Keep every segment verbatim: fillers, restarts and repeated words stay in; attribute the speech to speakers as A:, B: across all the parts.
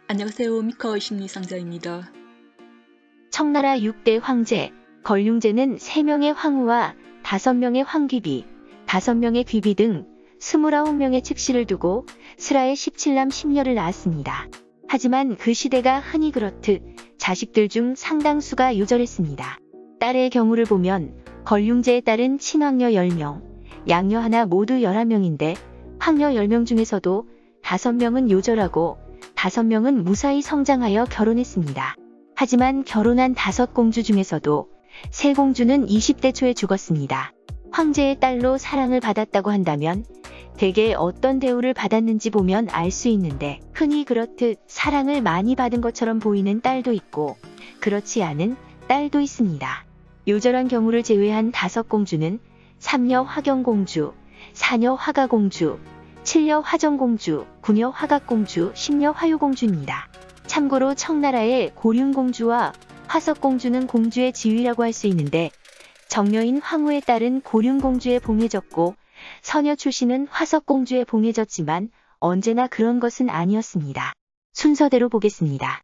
A: 안녕하세요. 미카의 심리상자입니다.
B: 청나라 육 대 황제, 걸륭제는 세 명의 황후와 다섯 명의 황귀비, 다섯 명의 귀비 등 스물아홉 명의 측씨를 두고 슬하에 십칠 남 십 녀를 낳았습니다. 하지만 그 시대가 흔히 그렇듯 자식들 중 상당수가 요절했습니다. 딸의 경우를 보면 걸륭제의 딸은 친황녀 열 명, 양녀 하나 모두 열한 명인데 황녀 열 명 중에서도 다섯 명은 요절하고 다섯 명은 무사히 성장하여 결혼했습니다. 하지만 결혼한 다섯 공주 중에서도 세 공주는 이십 대 초에 죽었습니다. 황제의 딸로 사랑을 받았다고 한다면 대개 어떤 대우를 받았는지 보면 알 수 있는데, 흔히 그렇듯 사랑을 많이 받은 것처럼 보이는 딸도 있고 그렇지 않은 딸도 있습니다. 요절한 경우를 제외한 다섯 공주는 삼녀 화경공주, 사녀 화가공주, 칠녀 화정공주, 구녀 화각공주, 십녀 화요공주입니다. 참고로 청나라의 고륜공주와 화석공주는 공주의 지위라고 할 수 있는데, 정녀인 황후의 딸은 고륜공주에 봉해졌고 서녀 출신은 화석공주에 봉해졌지만 언제나 그런 것은 아니었습니다. 순서대로 보겠습니다.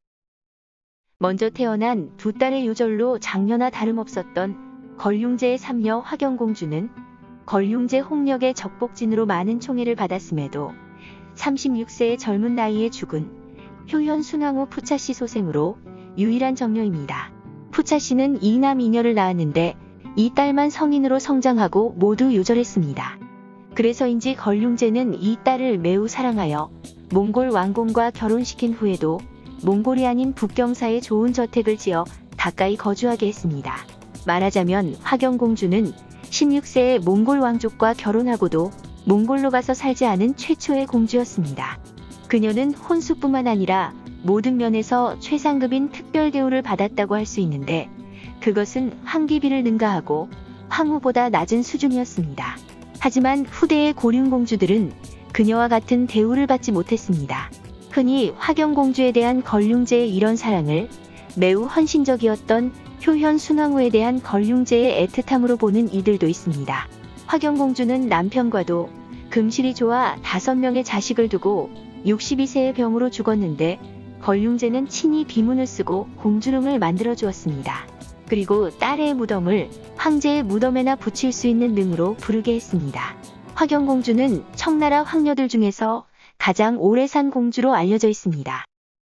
B: 먼저 태어난 두 딸의 요절로 장녀나 다름없었던 걸륭제의 삼녀 화경공주는 걸륭제 홍역의 적복진으로 많은 총애를 받았음에도 삼십육 세의 젊은 나이에 죽은 효현 순왕후 푸차씨 소생으로 유일한 정녀입니다. 푸차씨는 이 남 이 녀를 낳았는데 이 딸만 성인으로 성장하고 모두 요절했습니다. 그래서인지 걸륭제는 이 딸을 매우 사랑하여 몽골 왕공과 결혼시킨 후에도 몽골이 아닌 북경사에 좋은 저택을 지어 가까이 거주하게 했습니다. 말하자면 화경공주는 십육 세에 몽골 왕족과 결혼하고도 몽골로 가서 살지 않은 최초의 공주였습니다. 그녀는 혼수뿐만 아니라 모든 면에서 최상급인 특별 대우를 받았다고 할 수 있는데, 그것은 황귀비를 능가하고 황후보다 낮은 수준이었습니다. 하지만 후대의 고륜공주들은 그녀와 같은 대우를 받지 못했습니다. 흔히 화경공주에 대한 걸륭제의 이런 사랑을 매우 헌신적이었던 효현 순왕후에 대한 걸륭제의 애틋함으로 보는 이들도 있습니다. 화경공주는 남편과도 금실이 좋아 다섯 명의 자식을 두고 육십이 세의 병으로 죽었는데, 걸륭제는 친히 비문을 쓰고 공주름을 만들어 주었습니다. 그리고 딸의 무덤을 황제의 무덤에나 붙일 수 있는 능으로 부르게 했습니다. 화경공주는 청나라 황녀들 중에서 가장 오래 산 공주로 알려져 있습니다.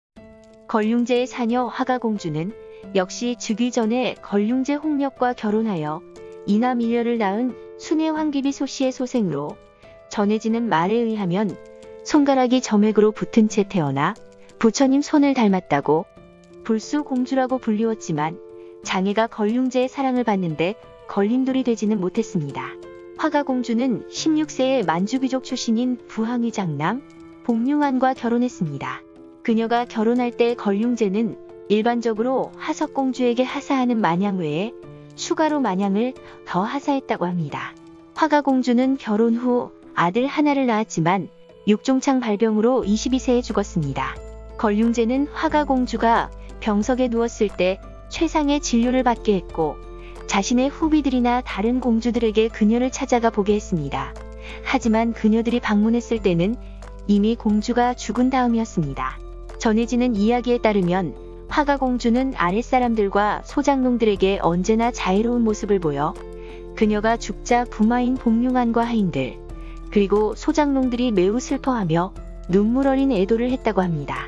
B: 걸륭제의 사녀 화가공주는 역시 즉위 전에 걸륭제 홍역과 결혼하여 이남 이 녀를 낳은 순의 황귀비 소씨의 소생으로, 전해지는 말에 의하면 손가락이 점액으로 붙은 채 태어나 부처님 손을 닮았다고 불수공주라고 불리웠지만 장애가 걸륭제의 사랑을 받는데 걸림돌이 되지는 못했습니다. 화가공주는 십육 세에 만주귀족 출신인 부항의 장남 복룡안과 결혼했습니다. 그녀가 결혼할 때 걸륭제는 일반적으로 화석공주에게 하사하는 마냥 외에 추가로 마냥을 더 하사했다고 합니다. 화가공주는 결혼 후 아들 하나를 낳았지만 육종창 발병으로 이십이 세에 죽었습니다. 걸륭제는 화가공주가 병석에 누웠을 때 최상의 진료를 받게 했고 자신의 후비들이나 다른 공주들에게 그녀를 찾아가 보게 했습니다. 하지만 그녀들이 방문했을 때는 이미 공주가 죽은 다음이었습니다. 전해지는 이야기에 따르면 화가공주는 아랫사람들과 소장농들에게 언제나 자애로운 모습을 보여 그녀가 죽자 부마인 복룡안과 하인들, 그리고 소장농들이 매우 슬퍼하며 눈물 어린 애도를 했다고 합니다.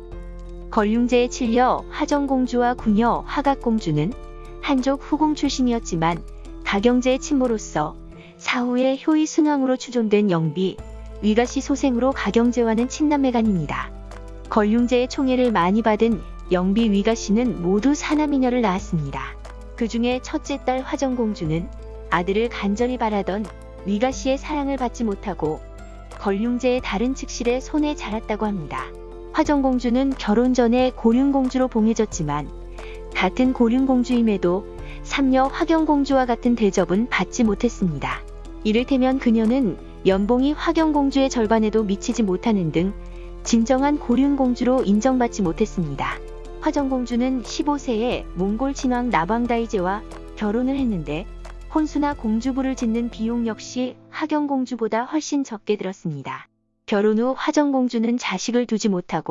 B: 걸륭제의 칠녀 화정공주와 구녀 화각공주는 한족 후궁 출신이었지만 가경제의 친모로서 사후에 효의 순왕으로 추존된 영비, 위가씨 소생으로 가경제와는 친남매간입니다. 걸륭제의 총애를 많이 받은 영비, 위가씨는 모두 사남이녀를 낳았습니다. 그 중에 첫째 딸 화정공주는 아들을 간절히 바라던 위가씨의 사랑을 받지 못하고 걸륭제의 다른 측실의 손에 자랐다고 합니다. 화정공주는 결혼 전에 고륜공주로 봉해졌지만 같은 고륜공주임에도 삼녀 화경공주와 같은 대접은 받지 못했습니다. 이를테면 그녀는 연봉이 화경공주의 절반에도 미치지 못하는 등 진정한 고륜공주로 인정받지 못했습니다. 화정공주는 십오 세에 몽골 친왕 나방다이제와 결혼을 했는데 혼수나 공주부를 짓는 비용 역시 화경공주보다 훨씬 적게 들었습니다. 결혼 후 화정공주는 자식을 두지 못하고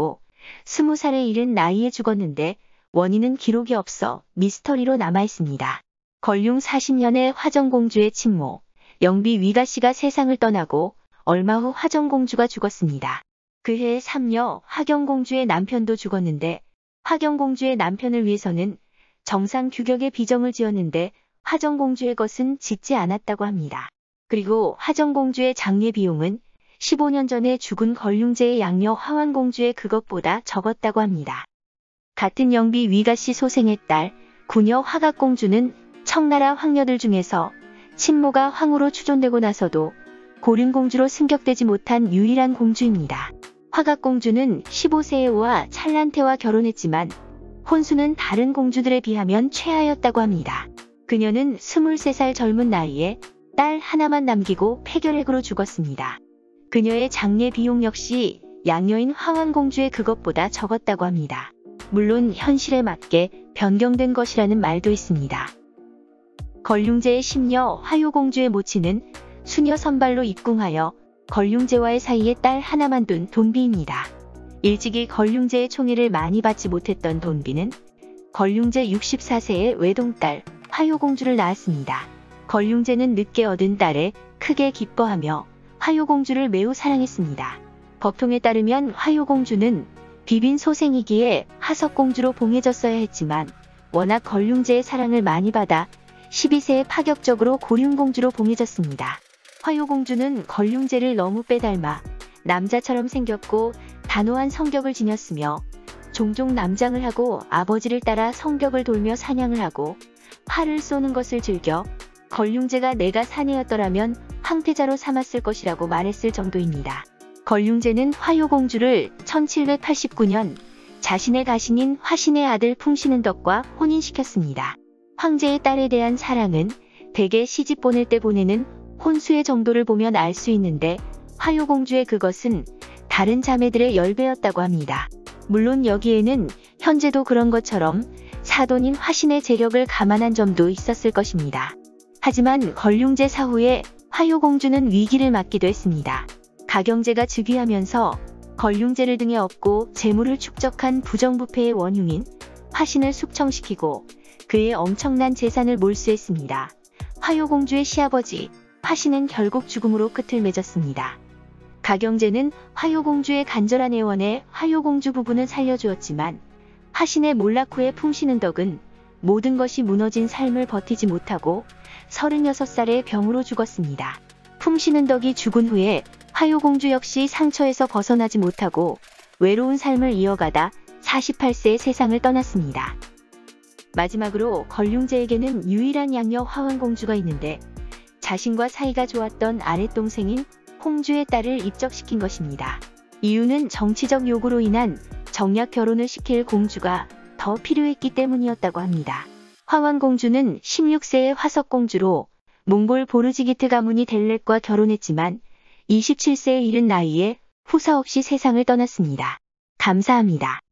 B: 스무 살에 이른 나이에 죽었는데 원인은 기록이 없어 미스터리로 남아있습니다. 걸륭 사십 년에 화정공주의 친모, 영비 위가씨가 세상을 떠나고 얼마 후 화정공주가 죽었습니다. 그해 삼녀 화경공주의 남편도 죽었는데 화경공주의 남편을 위해서는 정상 규격의 비정을 지었는데 화정공주의 것은 짓지 않았다고 합니다. 그리고 화정공주의 장례 비용은 십오 년 전에 죽은 걸륭제의 양녀 화환공주의 그것보다 적었다고 합니다. 같은 영비 위가씨 소생의 딸 구녀 화각공주는 청나라 황녀들 중에서 친모가 황후로 추존되고 나서도 고륜공주로 승격되지 못한 유일한 공주입니다. 화각공주는 십오 세에 오아 찰란태와 결혼했지만 혼수는 다른 공주들에 비하면 최하였다고 합니다. 그녀는 스물세 살 젊은 나이에 딸 하나만 남기고 폐결핵으로 죽었습니다. 그녀의 장례 비용 역시 양녀인 화환공주의 그것보다 적었다고 합니다. 물론 현실에 맞게 변경된 것이라는 말도 있습니다. 걸륭제의 심녀 화효공주의 모친은 수녀 선발로 입궁하여 걸륭제와의 사이에 딸 하나만 둔 돈비입니다. 일찍이 걸륭제의 총애를 많이 받지 못했던 돈비는 걸륭제 육십사 세에 외동딸 화효공주를 낳았습니다. 걸륭제는 늦게 얻은 딸에 크게 기뻐하며 화효공주를 매우 사랑했습니다. 법통에 따르면 화효공주는 비빈 소생이기에 하석공주로 봉해졌어야 했지만 워낙 걸륭제의 사랑을 많이 받아 십이 세에 파격적으로 고륜공주로 봉해졌습니다. 화효공주는 걸륭제를 너무 빼닮아 남자처럼 생겼고 단호한 성격을 지녔으며 종종 남장을 하고 아버지를 따라 성벽을 돌며 사냥을 하고 활을 쏘는 것을 즐겨 걸륭제가 내가 사내였더라면 황태자로 삼았을 것이라고 말했을 정도입니다. 걸륭제는 화효공주를 천칠백팔십구 년 자신의 가신인 화신의 아들 풍신은 덕과 혼인시켰습니다. 황제의 딸에 대한 사랑은 대개 시집 보낼 때 보내는 혼수의 정도를 보면 알 수 있는데 화효공주의 그것은 다른 자매들의 열 배였다고 합니다. 물론 여기에는 현재도 그런 것처럼 사돈인 화신의 재력을 감안한 점도 있었을 것입니다. 하지만 걸륭제 사후에 화효공주는 위기를 맞기도 했습니다. 가경제가 즉위하면서 걸륭제를 등에 업고 재물을 축적한 부정부패의 원흉인 화신을 숙청시키고 그의 엄청난 재산을 몰수했습니다. 화효공주의 시아버지 화신은 결국 죽음으로 끝을 맺었습니다. 가경제는 화효공주의 간절한 애원에 화효공주 부부는 살려주었지만 화신의 몰락 후에 풍신은 덕은 모든 것이 무너진 삶을 버티지 못하고 서른여섯 살에 병으로 죽었습니다. 풍신은 덕이 죽은 후에 화효공주 역시 상처에서 벗어나지 못하고 외로운 삶을 이어가다 사십팔 세에 세상을 떠났습니다. 마지막으로 걸륭제에게는 유일한 양녀 화환공주가 있는데 자신과 사이가 좋았던 아랫동생인 홍주의 딸을 입적시킨 것입니다. 이유는 정치적 요구로 인한 정략 결혼을 시킬 공주가 더 필요했기 때문이었다고 합니다. 화환공주는 십육 세의 화석공주로 몽골 보르지기트 가문이 델렉과 결혼했지만 이십칠 세에 이른 나이에 후사 없이 세상을 떠났습니다. 감사합니다.